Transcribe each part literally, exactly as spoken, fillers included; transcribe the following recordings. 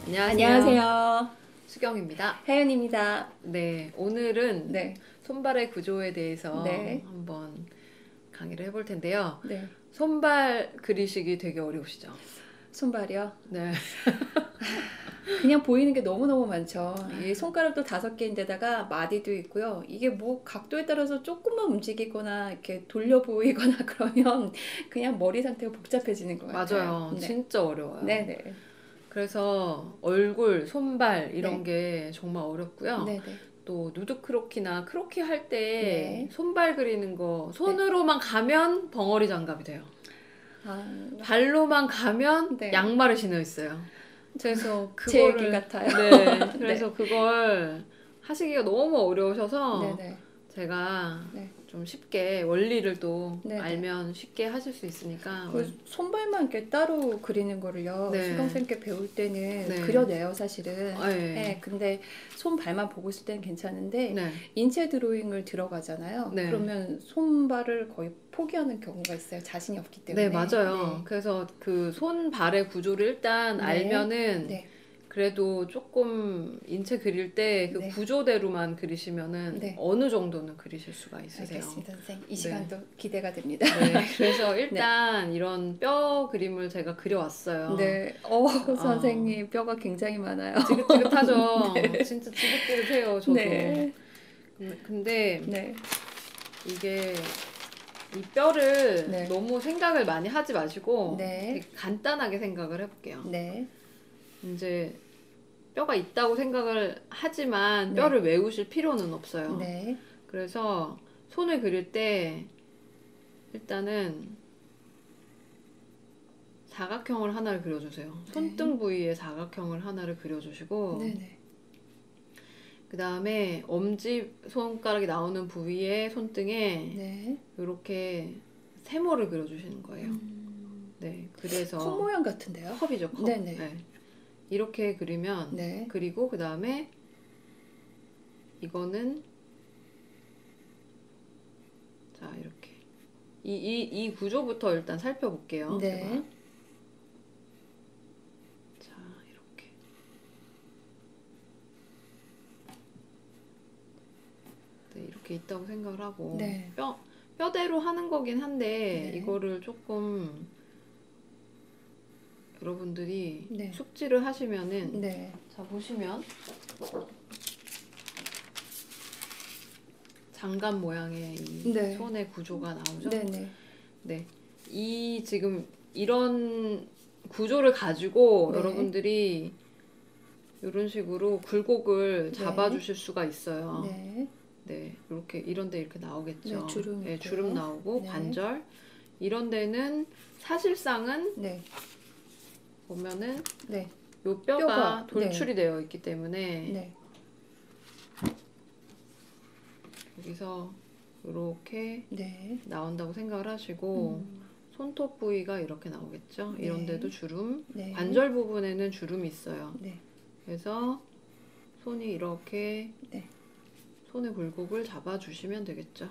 안녕하세요. 안녕하세요. 수경입니다. 혜연입니다. 네, 오늘은 네. 손발의 구조에 대해서 네. 한번 강의를 해볼 텐데요. 네. 손발 그리시기 되게 어려우시죠? 손발이요? 네. 그냥 보이는 게 너무너무 많죠. 이 손가락도 다섯 개인데다가 마디도 있고요. 이게 뭐 각도에 따라서 조금만 움직이거나 이렇게 돌려 보이거나 그러면 그냥 머리 상태가 복잡해지는 것 같아요. 맞아요. 네. 진짜 어려워요. 네네. 그래서 얼굴, 손발 이런 네. 게 정말 어렵고요. 네네. 또 누드 크로키나 크로키 할 때 네. 손발 그리는 거 손으로만 가면 벙어리 장갑이 돼요. 아, 발로만 가면 네. 양말을 신어 있어요. 그래서 제 얘기 그거를 같아요. 네, 그래서 그걸 하시기가 너무 어려우셔서 네네. 제가 네. 좀 쉽게 원리를 또 네네. 알면 쉽게 하실 수 있으니까 그 손발만 이렇게 따로 그리는 거를요. 네. 수강생께 배울 때는 네. 그려내요, 사실은. 아, 네. 네, 근데 손발만 보고 있을 때는 괜찮은데 네. 인체 드로잉을 들어가잖아요. 네. 그러면 손발을 거의 포기하는 경우가 있어요. 자신이 없기 때문에. 네, 맞아요. 네. 그래서 그 손발의 구조를 일단 네. 알면은 네. 그래도 조금 인체 그릴 때 그 네. 구조대로만 그리시면은 네. 어느 정도는 그리실 수가 있으세요. 알겠습니다, 선생님. 이 네. 시간도 기대가 됩니다. 네, 그래서 일단 이런 뼈 그림을 제가 그려왔어요. 네. 어, 선생님 뼈가 굉장히 많아요. 지긋지긋하죠. 네. 진짜 지긋지긋해요, 저도. 네. 근데, 근데 네. 이게 이 뼈를 네. 너무 생각을 많이 하지 마시고 네. 되게 간단하게 생각을 해볼게요. 네. 이제 뼈가 있다고 생각을 하지만 네. 뼈를 외우실 필요는 없어요. 네. 그래서 손을 그릴 때 일단은 사각형을 하나를 그려주세요. 손등 부위에 사각형을 하나를 그려주시고 네네. 그 다음에 엄지 손가락이 나오는 부위에 손등에 네. 이렇게 세모를 그려주시는 거예요. 음, 네, 그래서 컵 모양 같은데요? 컵이죠, 컵. 네네. 네. 이렇게 그리면 네. 그리고 그 다음에 이거는 자 이렇게 이, 이, 이 구조부터 일단 살펴볼게요. 네. 제가. 자 이렇게 네, 이렇게 있다고 생각을 하고 네. 뼈, 뼈대로 하는 거긴 한데 네. 이거를 조금 여러분들이 네. 숙지를 하시면은 네. 자 보시면 장갑 모양의 이 네. 손의 구조가 나오죠. 네네. 네, 이 지금 이런 구조를 가지고 네. 여러분들이 이런 식으로 굴곡을 네. 잡아주실 수가 있어요. 네. 네, 이렇게 이런데 이렇게 나오겠죠. 네, 주름 네, 있고요. 주름 나오고 네. 관절 이런 데는 사실상은 네. 보면은 네. 요 뼈가, 뼈가, 돌출이 되어 있기 때문에 네. 여기서 이렇게 네. 나온다고 생각을 하시고 음, 손톱 부위가 이렇게 나오겠죠. 네. 이런 데도 주름, 네. 관절 부분에는 주름이 있어요. 네. 그래서 손이 이렇게 네. 손의 굴곡을 잡아주시면 되겠죠.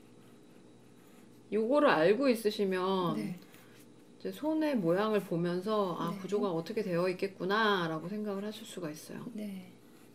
요거를 알고 있으시면 네. 이제 손의 모양을 보면서 아 네. 구조가 어떻게 되어 있겠구나 라고 생각을 하실 수가 있어요. 네.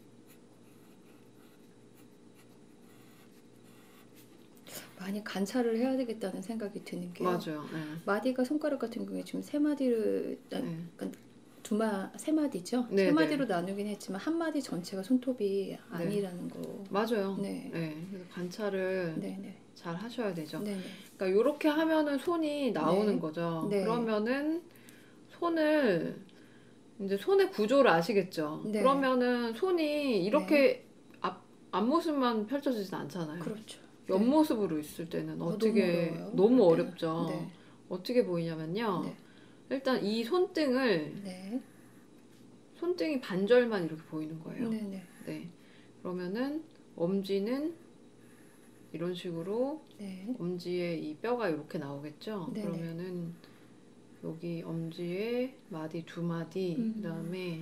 많이 관찰을 해야 되겠다는 생각이 드는 게요. 맞아요. 네. 마디가 손가락 같은 경우에 지금 세 마디를 나- 네. 그러니까 두 마, 세 마디죠? 네, 세 네. 마디로 나누긴 했지만 한 마디 전체가 손톱이 아니라는 거. 맞아요. 네. 네. 그래서 관찰을 네네. 잘 하셔야 되죠. 네네. 그러니까 이렇게 하면은 손이 나오는 네. 거죠. 네. 그러면은 손을 이제 손의 구조를 아시겠죠. 네. 그러면은 손이 이렇게 앞 앞모습만 펼쳐지진 않잖아요. 그렇죠. 옆모습으로 있을 때는 어, 어떻게 너무 어려워요. 너무 그럴 때는. 어렵죠. 네. 어떻게 보이냐면요. 네. 일단 이 손등을 네. 손등이 반절만 이렇게 보이는 거예요. 네네. 네. 그러면은 엄지는 이런 식으로 네. 엄지에 이 뼈가 이렇게 나오겠죠. 네네. 그러면은 여기 엄지에 마디 두 마디 음. 그다음에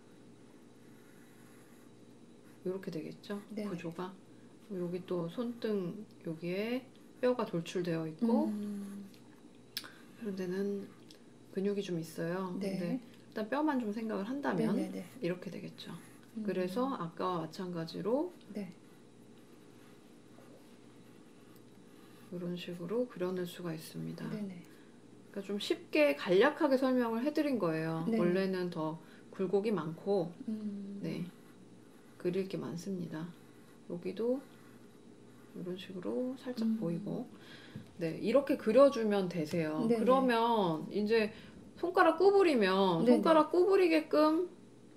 이렇게 되겠죠. 네네. 구조가 여기 또 손등 여기에 뼈가 돌출되어 있고 음. 이런 데는 근육이 좀 있어요. 네. 근데 일단 뼈만 좀 생각을 한다면 네네네. 이렇게 되겠죠. 음. 그래서 아까와 마찬가지로 네. 이런 식으로 그려낼 수가 있습니다. 네네. 그러니까 좀 쉽게 간략하게 설명을 해드린 거예요. 네네. 원래는 더 굴곡이 많고 음. 네, 그릴 게 많습니다. 여기도 이런 식으로 살짝 음. 보이고 네, 이렇게 그려주면 되세요. 네네. 그러면 이제 손가락 구부리면 네네. 손가락 구부리게끔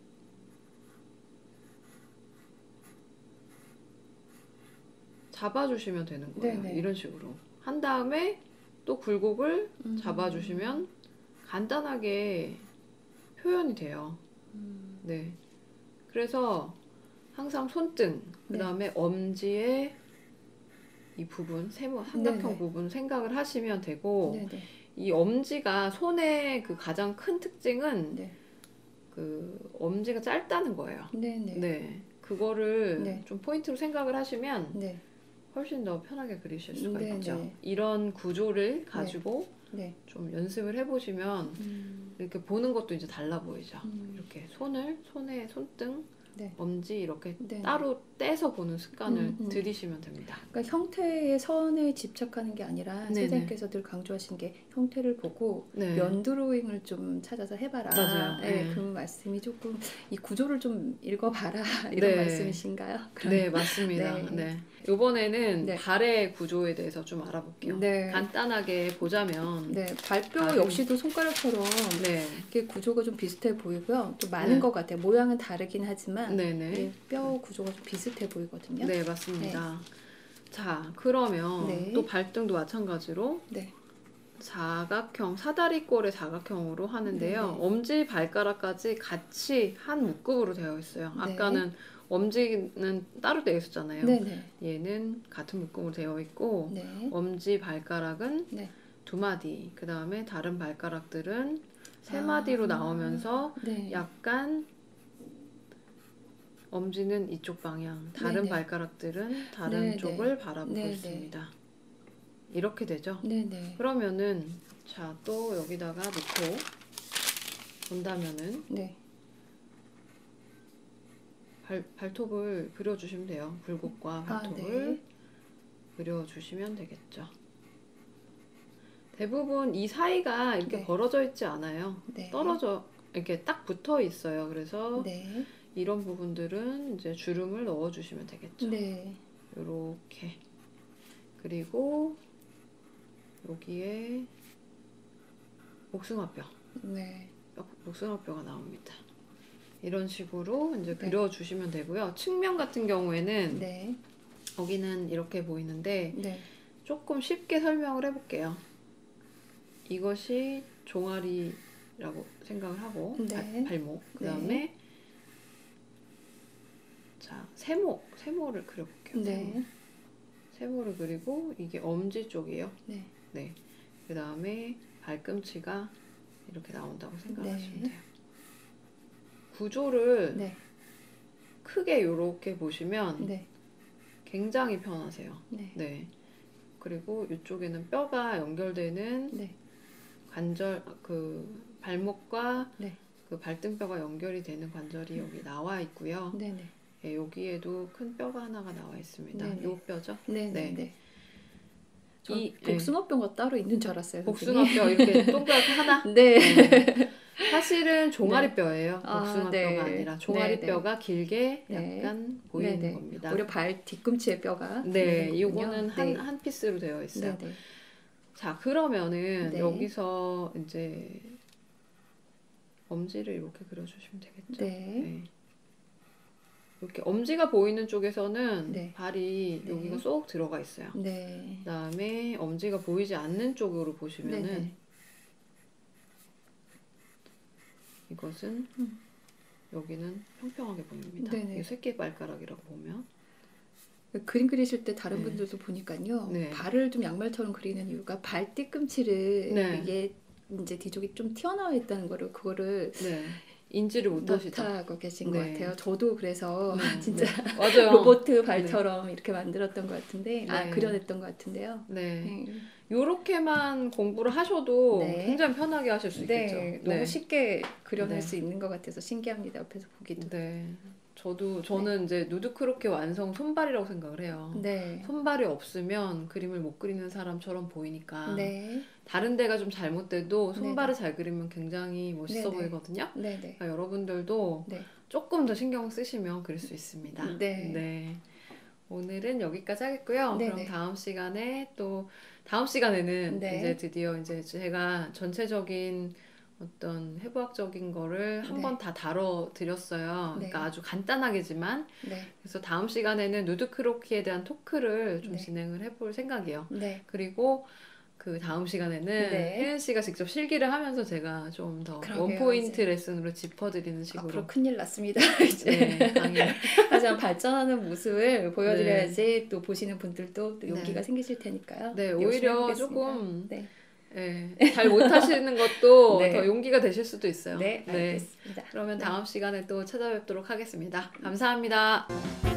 잡아주시면 되는 거예요. 네네. 이런 식으로 한 다음에 또 굴곡을 음. 잡아주시면 간단하게 표현이 돼요. 음. 네. 그래서 항상 손등, 그 네. 다음에 엄지의 이 부분, 세모, 삼각형 네네. 부분 생각을 하시면 되고, 네네. 이 엄지가 손의 그 가장 큰 특징은 네. 그 엄지가 짧다는 거예요. 네네. 네. 그거를 네. 좀 포인트로 생각을 하시면 네. 훨씬 더 편하게 그리실 수가 네네. 있죠. 이런 구조를 가지고 네. 좀 연습을 해보시면 음. 이렇게 보는 것도 이제 달라 보이죠. 음. 이렇게 손을, 손에 손등, 네. 엄지 이렇게 네네. 따로 떼서 보는 습관을 음, 음. 들이시면 됩니다. 그러니까 형태의 선에 집착하는 게 아니라 네네. 선생님께서 늘 강조하신 게 형태를 보고 네. 면 드로잉을 좀 찾아서 해봐라. 맞아요. 네, 네. 그 말씀이 조금 이 구조를 좀 읽어봐라 이런 네. 말씀이신가요? 네, 맞습니다. 네. 네. 이번에는 네. 발의 구조에 대해서 좀 알아볼게요. 네. 간단하게 보자면 네, 발뼈 발은- 역시도 손가락처럼 네. 이렇게 구조가 좀 비슷해 보이고요. 또 많은 네. 것 같아요. 모양은 다르긴 하지만 네네. 예, 뼈 구조가 좀 비슷해 보이거든요. 네, 맞습니다. 자, 그러면 네. 또 발등도 마찬가지로 네. 사각형, 사다리꼴의 사각형으로 하는데요. 네네. 엄지 발가락까지 같이 한 묶음으로 되어 있어요. 네. 아까는 엄지는 따로 되어 있었잖아요. 네네. 얘는 같은 묶음으로 되어 있고 네. 엄지 발가락은 네. 두 마디, 그 다음에 다른 발가락들은 세 아. 마디로 나오면서 네. 약간 엄지는 이쪽 방향, 다른 네네. 발가락들은 다른 네네. 쪽을 바라보고 네네. 있습니다. 이렇게 되죠. 네네. 그러면은 자, 또 여기다가 놓고 본다면은 네. 발, 발톱을 그려주시면 돼요. 굴곡과 아, 발톱을 네. 그려주시면 되겠죠. 대부분 이 사이가 이렇게 네. 벌어져 있지 않아요. 네. 떨어져 이렇게 딱 붙어 있어요. 그래서 네. 이런 부분들은 이제 주름을 넣어주시면 되겠죠. 네. 요렇게. 그리고 여기에 목숭아뼈, 네. 목숭아뼈가 나옵니다. 이런 식으로 이제 네. 그려주시면 되고요. 측면 같은 경우에는 네. 여기는 이렇게 보이는데 네. 조금 쉽게 설명을 해볼게요. 이것이 종아리라고 생각을 하고 네. 발, 발목, 그 네. 다음에 자 세모, 세모를 그려볼게요. 세모. 네. 세모를 그리고 이게 엄지 쪽이에요. 네. 네. 그 다음에 발꿈치가 이렇게 나온다고 생각하시면 네. 돼요. 구조를 네. 크게 이렇게 보시면 네. 굉장히 편하세요. 네. 네. 그리고 이쪽에는 뼈가 연결되는 네. 관절, 그 발목과 네. 그 발등뼈가 연결이 되는 관절이 여기 나와 있고요. 네. 네. 예, 여기에도 큰 뼈가 하나가 나와 있습니다. 네네. 요 뼈죠? 네. 네. 네. 저 이- 복숭아뼈가 따로 있는 줄 알았어요. 복숭아뼈 이렇게 동그랗게 하나? 네. 네. 사실은 종아리뼈예요. 아, 복숭아뼈가 네. 아니라 종아리뼈가 길게 네. 약간 보이는 네네. 겁니다. 오히려 발 뒤꿈치의 뼈가 네, 있는 거군요. 이거는 한, 네. 한 피스로 되어 있어요. 네네. 자, 그러면은 네. 여기서 이제 엄지를 이렇게 그려주시면 되겠죠. 네. 네. 이렇게 엄지가 보이는 쪽에서는 네. 발이 네. 여기가 쏙 들어가 있어요. 네. 그 다음에 엄지가 보이지 않는 쪽으로 보시면은 네네. 이것은 음. 여기는 평평하게 보입니다. 네네. 이게 새끼발가락이라고 보면 그림 그리실 때 다른 네. 분들도 보니까요. 네. 발을 좀 양말처럼 그리는 이유가 발 뒤꿈치를 네. 이게 이제 뒤쪽이 좀 튀어나와 있다는 거를 그거를 네. 인지를 못하시죠. 못하고 계신 네. 것 같아요. 저도 그래서 네, 진짜 네. 맞아요. 로봇 발처럼 이렇게 만들었던 것 같은데, 아 네. 그려냈던 것 같은데요. 네. 네. 요렇게만 공부를 하셔도 네. 굉장히 편하게 하실 수 있겠죠. 네, 너무 쉽게 그려낼 네. 수 있는 것 같아서 신기합니다. 옆에서 보기도. 네. 저도 저는 이제 누드 크로케 완성 손발이라고 생각을 해요. 네. 손발이 없으면 그림을 못 그리는 사람처럼 보이니까 네. 다른 데가 좀 잘못돼도 손발을 네네. 잘 그리면 굉장히 멋있어 네네. 보이거든요. 네네. 그러니까 여러분들도 네. 조금 더 신경 쓰시면 그릴 수 있습니다. 네. 네. 오늘은 여기까지 하겠고요. 네네. 그럼 다음 시간에 또 다음 시간에는 네. 이제 드디어 이제 제가 전체적인 어떤 해부학적인 거를 한 네. 번 다 다뤄 드렸어요. 네. 그러니까 아주 간단하게지만 네. 그래서 다음 시간에는 누드 크로키에 대한 토크를 좀 네. 진행을 해볼 생각이에요. 네. 그리고 그 다음 시간에는 네. 혜은 씨가 직접 실기를 하면서 제가 좀 더 그러게요, 원포인트 이제. 레슨으로 짚어드리는 식으로 앞으로 큰일 났습니다. 이제. 네, 강의. 하지만 발전하는 모습을 보여드려야지 또 보시는 분들도 또 용기가 네. 생기실 테니까요. 네, 열심히 오히려 해보겠습니다. 조금 네. 네, 잘 못하시는 것도 네. 더 용기가 되실 수도 있어요. 네, 알겠습니다. 그러면 네. 다음 시간에 또 찾아뵙도록 하겠습니다. 감사합니다.